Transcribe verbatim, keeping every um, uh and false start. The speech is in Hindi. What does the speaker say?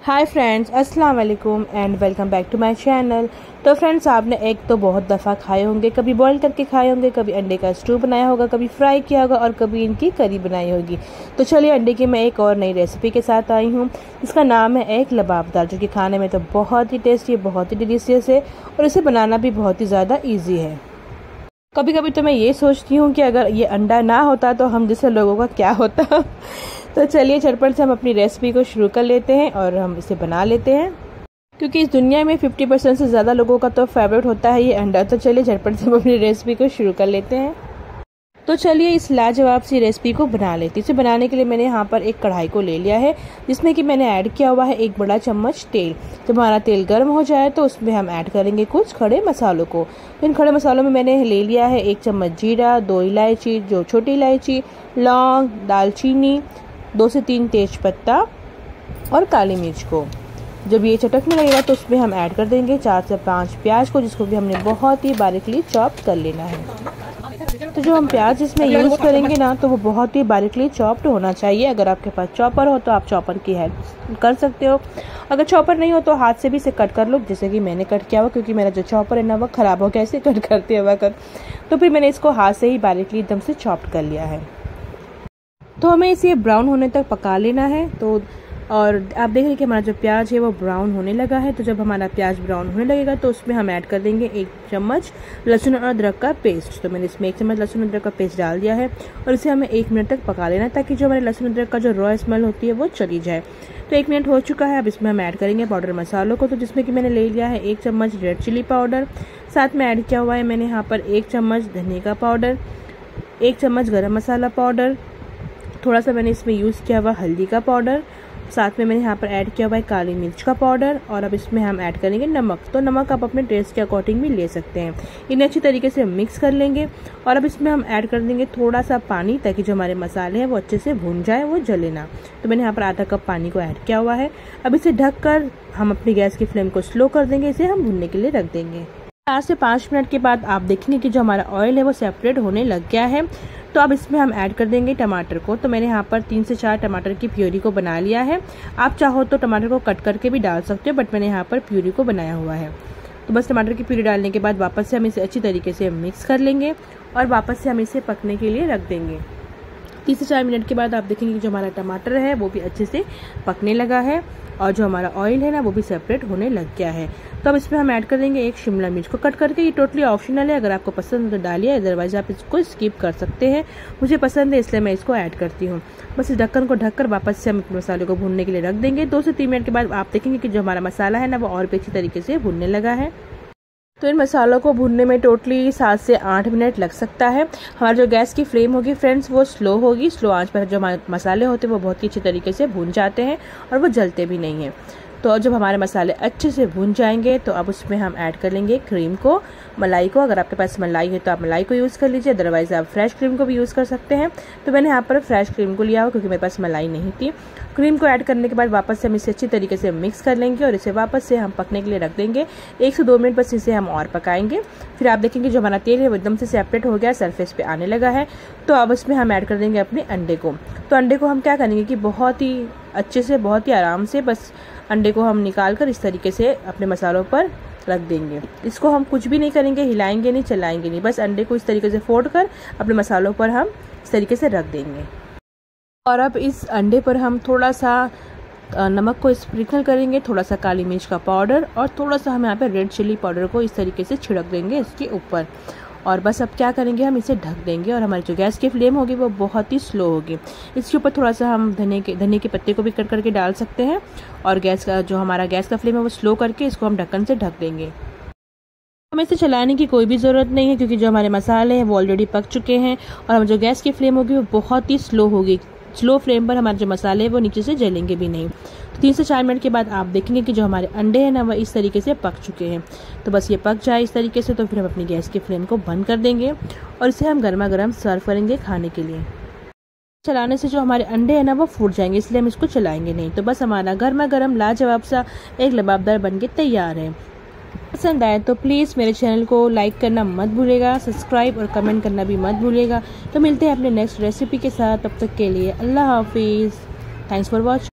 हाय फ्रेंड्स, अस्सलाम वालेकुम and welcome back to my channel. तो फ्रेंड्स, आपने एग तो बहुत दफ़ा खाए होंगे, कभी बॉईल करके खाए होंगे, कभी अंडे का स्टू बनाया होगा, कभी फ्राई किया होगा और कभी इनकी करी बनाई होगी। तो चलिए, अंडे की मैं एक और नई रेसिपी के साथ आई हूँ। इसका नाम है एग लबाबदार, जो कि खाने में तो बहुत ही टेस्टी है, बहुत ही डिलीशियस है और इसे बनाना भी बहुत ही ज़्यादा ईजी है। कभी कभी तो मैं ये सोचती हूँ कि अगर ये अंडा ना होता तो हम जैसे लोगों का क्या होता। तो चलिए, झटपट से हम अपनी रेसिपी को शुरू कर लेते हैं और हम इसे बना लेते हैं, क्योंकि इस दुनिया में पचास परसेंट से ज़्यादा लोगों का तो फेवरेट होता है ये अंडा। तो चलिए, झटपट से हम अपनी रेसिपी को शुरू कर लेते हैं। तो चलिए, इस लाजवाब सी रेसिपी को बना लेते हैं। इसे बनाने के लिए मैंने यहाँ पर एक कढ़ाई को ले लिया है, जिसमें कि मैंने ऐड किया हुआ है एक बड़ा चम्मच तेल। जब हमारा तेल गर्म हो जाए तो उसमें हम ऐड करेंगे कुछ खड़े मसालों को। इन खड़े मसालों में मैंने ले लिया है एक चम्मच जीरा, दो इलायची, जो छोटी इलायची, लौंग, दालचीनी, दो से तीन तेज पत्ता और काली मिर्च को। जब ये चटकने लगेगा तो उसमें हम ऐड कर देंगे चार से पाँच प्याज को, जिसको भी हमने बहुत ही बारीकली चॉप कर लेना है। तो जो हम प्याज इसमें यूज़ करेंगे ना, तो वो बहुत ही बारीकली चॉप्ड होना चाहिए। अगर आपके पास चॉपर हो तो आप चॉपर की हेल्प कर सकते हो, अगर चॉपर नहीं हो तो हाथ से भी इसे कट कर लो, जैसे कि मैंने कट किया हुआ, क्योंकि मेरा जो चॉपर है ना वो ख़राब हो गया इसे कट करते हुआ कर। तो फिर मैंने इसको हाथ से ही बारीकली एकदम से चॉप्ड कर लिया है। तो हमें इसे ब्राउन होने तक पका लेना है। तो और आप देख रहे हैं कि हमारा जो प्याज है वो ब्राउन होने लगा है। तो जब हमारा प्याज ब्राउन होने लगेगा तो उसमें हम ऐड कर देंगे एक चम्मच लहसुन और अदरक का पेस्ट। तो मैंने इसमें एक चम्मच लहसुन अदरक का पेस्ट डाल दिया है और इसे हमें एक मिनट तक पका लेना, ताकि जो हमारे लहसुन अदरक का जो रॉ स्मेल होती है वो चली जाए। तो एक मिनट हो चुका है। अब इसमें हम ऐड करेंगे पाउडर मसालों को। तो जिसमें कि मैंने ले लिया है एक चम्मच रेड चिली पाउडर, साथ में ऐड किया हुआ है मैंने यहाँ पर एक चम्मच धनिया का पाउडर, एक चम्मच गर्म मसाला पाउडर, थोड़ा सा मैंने इसमें यूज़ किया हुआ हल्दी का पाउडर, साथ में मैंने यहाँ पर ऐड किया हुआ है काली मिर्च का पाउडर, और अब इसमें हम ऐड करेंगे नमक। तो नमक आप अपने टेस्ट के अकॉर्डिंग भी ले सकते हैं। इन्हें अच्छी तरीके से मिक्स कर लेंगे और अब इसमें हम ऐड कर देंगे थोड़ा सा पानी, ताकि जो हमारे मसाले हैं वो अच्छे से भून जाए, वो जले ना। तो मैंने यहाँ पर आधा कप पानी को ऐड किया हुआ है। अब इसे ढककर हम अपनी गैस की फ्लेम को स्लो कर देंगे, इसे हम भूनने के लिए रख देंगे। चार से पाँच मिनट के बाद आप देखेंगे कि जो हमारा ऑयल है वो सेपरेट होने लग गया है। तो अब इसमें हम ऐड कर देंगे टमाटर को। तो मैंने यहाँ पर तीन से चार टमाटर की प्यूरी को बना लिया है। आप चाहो तो टमाटर को कट करके भी डाल सकते हो, बट मैंने यहाँ पर प्यूरी को बनाया हुआ है। तो बस टमाटर की प्यूरी डालने के बाद वापस से हम इसे अच्छी तरीके से मिक्स कर लेंगे और वापस से हम इसे पकने के लिए रख देंगे। तीन से चार मिनट के बाद आप देखेंगे कि जो हमारा टमाटर है वो भी अच्छे से पकने लगा है और जो हमारा ऑयल है ना वो भी सेपरेट होने लग गया है। तो अब इसमें हम ऐड कर देंगे एक शिमला मिर्च को कट करके। ये टोटली ऑप्शनल है, अगर आपको पसंद तो डालिए, अदरवाइज आप इसको स्किप कर सकते हैं। मुझे पसंद है इसलिए मैं इसको ऐड करती हूँ। बस इस ढक्कन को ढककर वापस से हम मसाले को भूनने के लिए रख देंगे। दो से तीन मिनट के बाद आप देखेंगे कि जो हमारा मसाला है ना वो और भी अच्छी तरीके से भूनने लगा है। तो इन मसालों को भूनने में टोटली सात से आठ मिनट लग सकता है। हमारी जो गैस की फ्लेम होगी फ्रेंड्स वो स्लो होगी। स्लो आंच पर जो हमारे मसाले होते हैं वो बहुत ही अच्छी तरीके से भून जाते हैं और वो जलते भी नहीं हैं। तो जब हमारे मसाले अच्छे से भून जाएंगे तो अब उसमें हम ऐड कर लेंगे क्रीम को, मलाई को। अगर आपके पास मलाई है तो आप मलाई को यूज़ कर लीजिए, अदरवाइज आप फ्रेश क्रीम को भी यूज़ कर सकते हैं। तो मैंने यहाँ पर फ्रेश क्रीम को लिया हुआ, क्योंकि मेरे पास मलाई नहीं थी। क्रीम को ऐड करने के बाद वापस से हम इसे अच्छी तरीके से मिक्स कर लेंगे और इसे वापस से हम पकने के लिए रख देंगे। एक से दो मिनट बस इसे हम और पकाएंगे। फिर आप देखेंगे जो हमारा तेल है वो एकदम से सेपरेट हो गया, सरफेस पे आने लगा है। तो अब इसमें हम ऐड कर देंगे अपने अंडे को। तो अंडे को हम क्या करेंगे कि बहुत ही अच्छे से, बहुत ही आराम से बस अंडे को हम निकाल कर इस तरीके से अपने मसालों पर रख देंगे। इसको हम कुछ भी नहीं करेंगे, हिलाएंगे नहीं, चलाएंगे नहीं, बस अंडे को इस तरीके से फोड़ कर अपने मसालों पर हम इस तरीके से रख देंगे। और अब इस अंडे पर हम थोड़ा सा नमक को स्प्रिंकल करेंगे, थोड़ा सा काली मिर्च का पाउडर और थोड़ा सा हम यहाँ पे रेड चिली पाउडर को इस तरीके से छिड़क देंगे इसके ऊपर। और बस अब क्या करेंगे, हम इसे ढक देंगे और हमारी जो गैस की फ्लेम होगी वो बहुत ही स्लो होगी। इसके ऊपर थोड़ा सा हम धनिया के धनिया के पत्ते को भी कट करके डाल सकते हैं और गैस का जो हमारा गैस का फ्लेम है वो स्लो करके इसको हम ढक्कन से ढक देंगे। हमें इसे चलाने की कोई भी ज़रूरत नहीं है, क्योंकि जो हमारे मसाले हैं वो ऑलरेडी पक चुके हैं और हम जो गैस की फ्लेम होगी वो बहुत ही स्लो होगी। स्लो फ्लेम पर हमारे जो मसाले हैं वो नीचे से जलेंगे भी नहीं। तो तीन से चार मिनट के बाद आप देखेंगे कि जो हमारे अंडे हैं ना वो इस तरीके से पक चुके हैं। तो बस ये पक जाए इस तरीके से तो फिर हम अपनी गैस की फ्लेम को बंद कर देंगे और इसे हम गर्मा गर्म सर्व करेंगे खाने के लिए। चलाने से जो हमारे अंडे हैं ना वो फूट जाएंगे, इसलिए हम इसको चलाएंगे नहीं। तो बस हमारा गर्मा गर्म लाजवाब सा एक लबाबदार बन के तैयार है। पसंद आए तो प्लीज़ मेरे चैनल को लाइक करना मत भूलिएगा, सब्सक्राइब और कमेंट करना भी मत भूलिएगा। तो मिलते हैं अपने नेक्स्ट रेसिपी के साथ, तब तक के लिए अल्लाह हाफिज़। Thanks for watching.